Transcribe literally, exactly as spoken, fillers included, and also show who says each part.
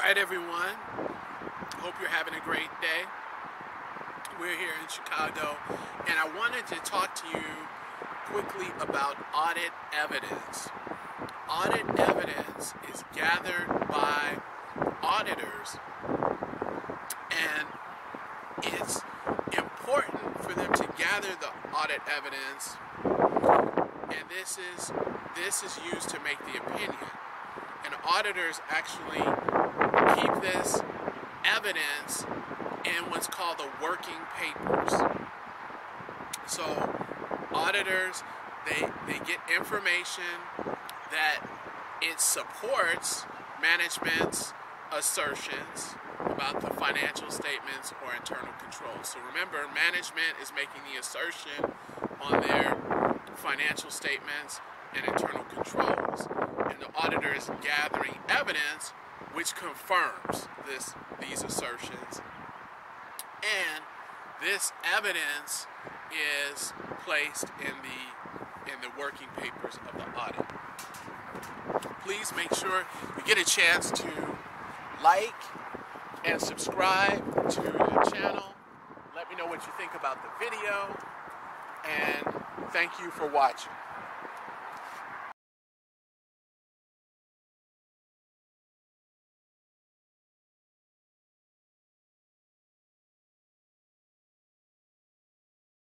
Speaker 1: Alright everyone, hope you're having a great day. We're here in Chicago and I wanted to talk to you quickly about audit evidence. Audit evidence is gathered by auditors and it's important for them to gather the audit evidence, and this is this is used to make the opinion. And auditors actually keep this evidence in what's called the working papers. So auditors, they, they get information that it supports management's assertions about the financial statements or internal controls. So remember, management is making the assertion on their financial statements and internal controls, and the auditor is gathering evidence which confirms this these assertions, and this evidence is placed in the in the working papers of the audit. Please make sure you get a chance to like and subscribe to the channel. Let me know what you think about the video, and thank you for watching.